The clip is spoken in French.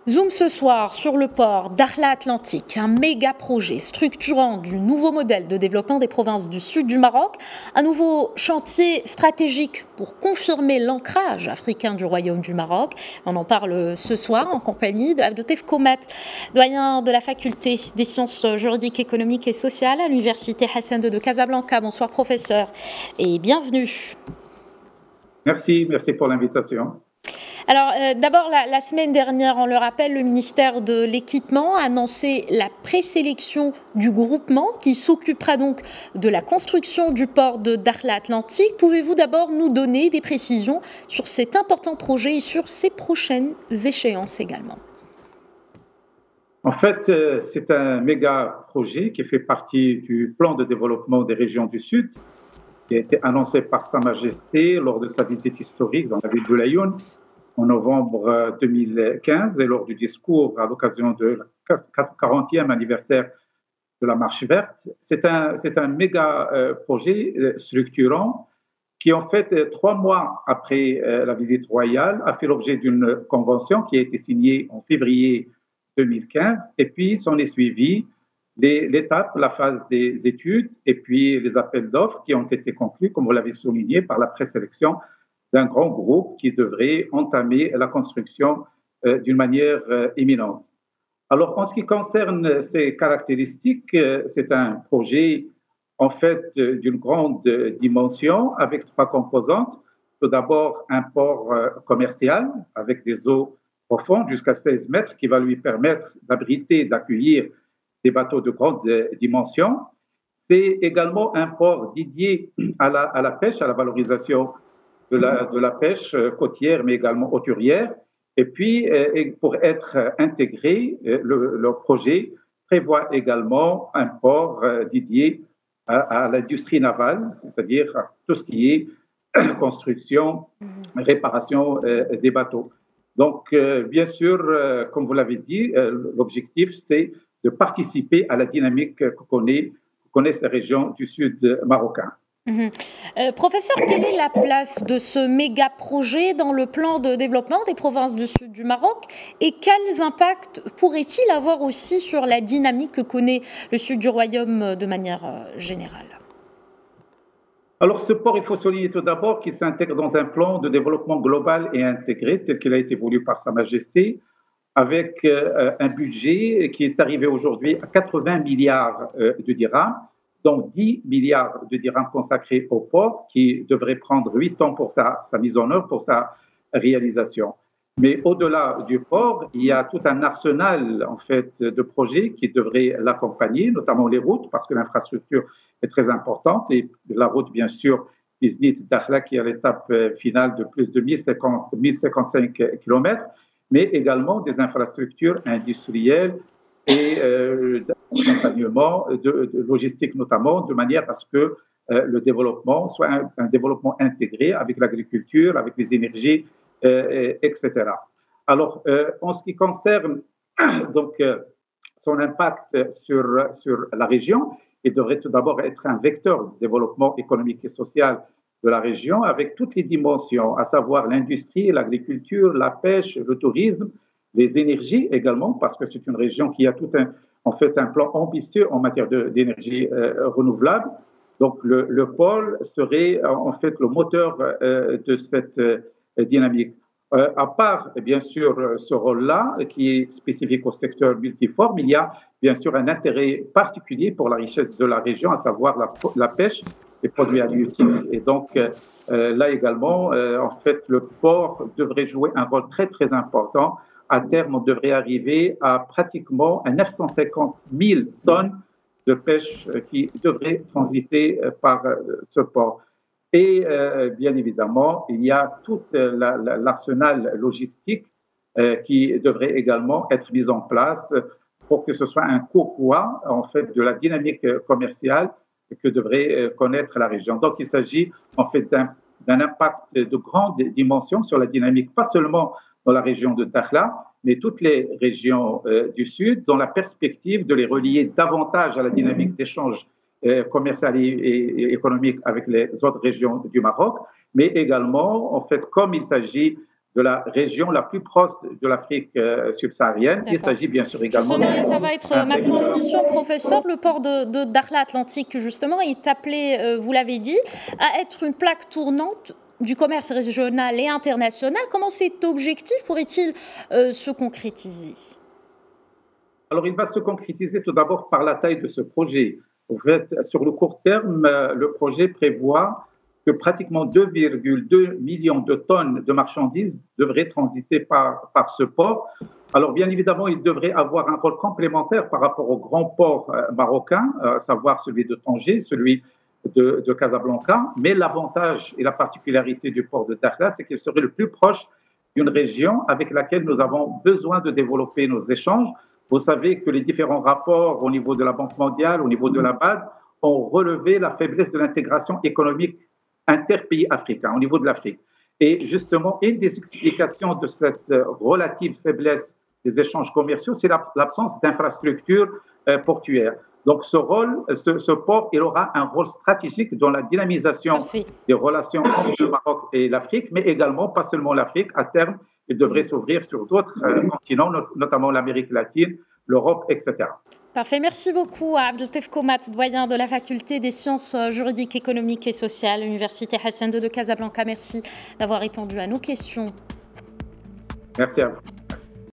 Zoom ce soir sur le port Dakhla Atlantique, un méga projet structurant du nouveau modèle de développement des provinces du sud du Maroc, un nouveau chantier stratégique pour confirmer l'ancrage africain du Royaume du Maroc. On en parle ce soir en compagnie d'Abdeltef Komat, doyen de la faculté des sciences juridiques, économiques et sociales à l'université Hassan II de Casablanca. Bonsoir professeur et bienvenue. Merci pour l'invitation. Alors, d'abord, la semaine dernière, on le rappelle, le ministère de l'Équipement a annoncé la présélection du groupement qui s'occupera donc de la construction du port de Dakhla Atlantique. Pouvez-vous d'abord nous donner des précisions sur cet important projet et sur ses prochaines échéances également? En fait, c'est un méga projet qui fait partie du plan de développement des régions du Sud, qui a été annoncé par Sa Majesté lors de sa visite historique dans la ville de Laayoune en novembre 2015 et lors du discours à l'occasion de la 40e anniversaire de la Marche verte. C'est un méga projet structurant qui, en fait, 3 mois après la visite royale, a fait l'objet d'une convention qui a été signée en février 2015 et puis s'en est suivi l'étape, la phase des études et puis les appels d'offres qui ont été conclus, comme vous l'avez souligné, par la présélection d'un grand groupe qui devrait entamer la construction d'une manière imminente. Alors, en ce qui concerne ces caractéristiques, c'est un projet en fait d'une grande dimension avec 3 composantes. Tout d'abord, un port commercial avec des eaux profondes jusqu'à 16 mètres qui va lui permettre d'abriter, d'accueillir des bateaux de grande dimension. C'est également un port dédié à la pêche, à la valorisation de la pêche côtière, mais également hauturière. Et puis, pour être intégré, le projet prévoit également un port dédié à l'industrie navale, c'est-à-dire tout ce qui est construction, réparation des bateaux. Donc, bien sûr, comme vous l'avez dit, l'objectif, c'est de participer à la dynamique que connaissent les régions du sud marocain. Professeur, quelle est la place de ce méga projet dans le plan de développement des provinces du sud du Maroc et quels impacts pourrait-il avoir aussi sur la dynamique que connaît le sud du royaume de manière générale? Alors, ce port, il faut souligner tout d'abord qu'il s'intègre dans un plan de développement global et intégré tel qu'il a été voulu par Sa Majesté, avec un budget qui est arrivé aujourd'hui à 80 milliards de dirhams, dont 10 milliards de dirhams consacrés au port, qui devrait prendre 8 ans pour sa mise en œuvre, pour sa réalisation. Mais au-delà du port, il y a tout un arsenal en fait, de projets qui devraient l'accompagner, notamment les routes, parce que l'infrastructure est très importante, et la route, bien sûr, Tiznit-Dakhla, qui est à l'étape finale de plus de 1055 km, mais également des infrastructures industrielles et d'accompagnement, de logistique notamment, de manière à ce que le développement soit un développement intégré avec l'agriculture, avec les énergies, etc. Alors, en ce qui concerne donc, son impact sur la région, il devrait tout d'abord être un vecteur de développement économique et social de la région avec toutes les dimensions, à savoir l'industrie, l'agriculture, la pêche, le tourisme, les énergies également, parce que c'est une région qui a tout en fait un plan ambitieux en matière d'énergie renouvelable. Donc le pôle serait en fait le moteur de cette dynamique. À part, bien sûr, ce rôle-là, qui est spécifique au secteur multiforme, il y a bien sûr un intérêt particulier pour la richesse de la région, à savoir la pêche, les produits halieutiques. Et donc, là également, en fait, le port devrait jouer un rôle très, très important. À terme, on devrait arriver à pratiquement à 950 000 tonnes de pêche qui devraient transiter par ce port. Et bien évidemment, il y a tout l'arsenal logistique qui devrait également être mis en place pour que ce soit un courroie en fait de la dynamique commerciale que devrait connaître la région. Donc, il s'agit en fait d'un impact de grande dimension sur la dynamique, pas seulement dans la région de Dakhla, mais toutes les régions du Sud, dans la perspective de les relier davantage à la dynamique d'échange commercial et économique avec les autres régions du Maroc, mais également, en fait, comme il s'agit de la région la plus proche de l'Afrique subsaharienne. Il s'agit bien sûr également... Justement, ça va être ma transition, professeur. Le port de Dakhla Atlantique, justement, est appelé, vous l'avez dit, à être une plaque tournante du commerce régional et international. Comment cet objectif pourrait-il se concrétiser? Alors, il va se concrétiser tout d'abord par la taille de ce projet. En fait, sur le court terme, le projet prévoit que pratiquement 2,2 millions de tonnes de marchandises devraient transiter par ce port. Alors, bien évidemment, il devrait avoir un rôle complémentaire par rapport aux grands ports marocains, à savoir celui de Tanger, celui de Casablanca. Mais l'avantage et la particularité du port de Dakhla, c'est qu'il serait le plus proche d'une région avec laquelle nous avons besoin de développer nos échanges. Vous savez que les différents rapports au niveau de la Banque mondiale, au niveau de la BAD, ont relevé la faiblesse de l'intégration économique interpays africains, au niveau de l'Afrique. Et justement, une des explications de cette relative faiblesse des échanges commerciaux, c'est l'absence d'infrastructures portuaires. Donc ce port, il aura un rôle stratégique dans la dynamisation des relations entre le Maroc et l'Afrique, mais également, pas seulement l'Afrique, à terme, il devrait s'ouvrir sur d'autres continents, notamment l'Amérique latine, l'Europe, etc. Parfait. Merci beaucoup à Abdeltef Komat, doyen de la faculté des sciences juridiques, économiques et sociales, Université Hassan II de Casablanca. Merci d'avoir répondu à nos questions. Merci à vous.